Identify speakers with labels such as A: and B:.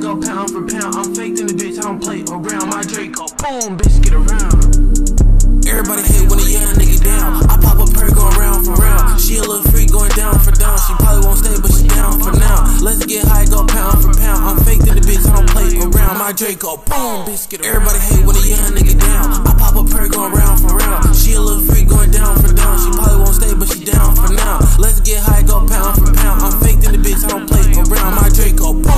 A: go pound for pound. I'm faked in the bitch, I don't play around. My Draco, boom, bitch, get around.
B: Everybody hate when a young nigga down. I pop a perk going round for round. She a little freak going down for down. She probably won't stay, but she down for now. Let's get high, go pound for pound. I'm faked in the bitch, I don't play around. My Draco, boom, bitch, get around. Everybody hate when a young nigga down. I pop a perk going round for round. She a little freak going down for down. She probably won't stay, but she down for now. Let's get high, go pound for pound. I'm faked in the bitch, I don't play around. My Draco.